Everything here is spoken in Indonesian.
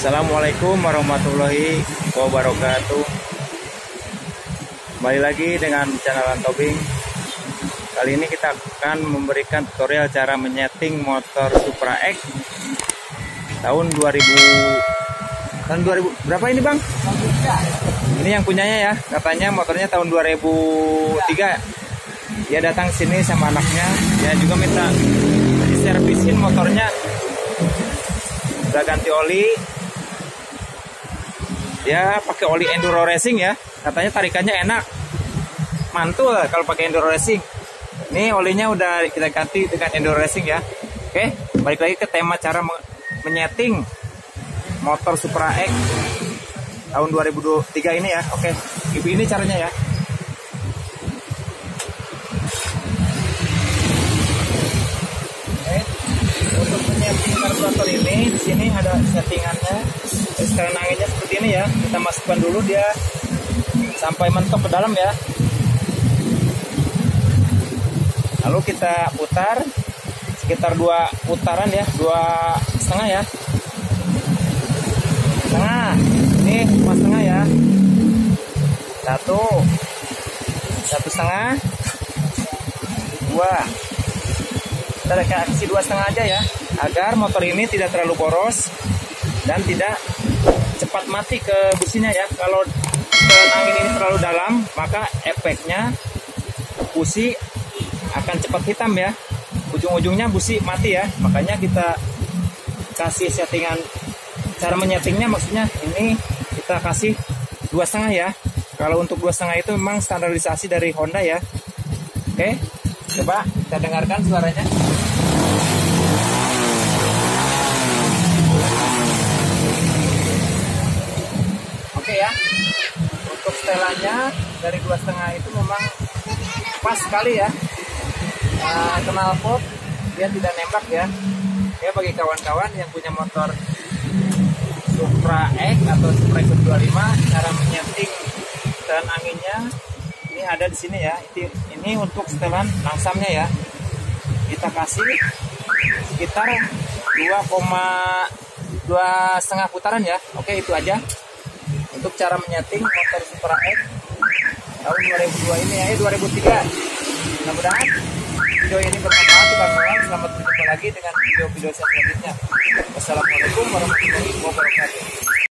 Assalamualaikum warahmatullahi wabarakatuh. Kembali lagi dengan channel Antobing. Kali ini kita akan memberikan tutorial cara menyeting motor Supra X tahun 2000 berapa ini Bang? Ini yang punyanya ya, katanya motornya tahun 2003. Dia datang sini sama anaknya, dia juga minta diservisin motornya. Udah ganti oli, dia pakai oli enduro racing ya, katanya tarikannya enak, mantul kalau pakai enduro racing. Ini olinya udah kita ganti dengan enduro racing ya. Oke, balik lagi ke tema cara menyeting motor Supra X tahun 2023 ini ya. Oke, ini caranya ya. Untuk menyeting karburator ini, di sini ada settingannya. Sekarang anginnya seperti ini ya. Kita masukkan dulu dia sampai mentok ke dalam ya. Lalu kita putar sekitar 2 putaran ya, 2,5 ya. Setengah. Ini 2,5 ya. 1,5, 2. Kita kasih 2,5 aja ya, agar motor ini tidak terlalu boros dan tidak cepat mati ke businya ya. Kalau angin ini terlalu dalam, maka efeknya busi akan cepat hitam ya. Ujung-ujungnya busi mati ya. Makanya kita kasih settingan, cara menyetingnya maksudnya ini kita kasih 2,5 ya. Kalau untuk 2,5 itu memang standarisasi dari Honda ya. Oke, coba kita dengarkan suaranya. Oke ya, untuk setelannya dari 2,5 itu memang pas sekali ya. Knalpot dia tidak nembak ya. Ya, bagi kawan-kawan yang punya motor Supra X atau Supra X 25, cara menyeting setelan anginnya ini ada di sini ya. Ini untuk setelan langsamnya ya. Kita kasih sekitar 2,5 putaran ya. Oke, itu aja untuk cara menyeting motor Supra X tahun 2002 ini ya, 2003. Mudah-mudahan video ini bermanfaat untuk kawan-kawan. Selamat berjumpa lagi dengan video-video selanjutnya. Wassalamualaikum warahmatullahi wabarakatuh.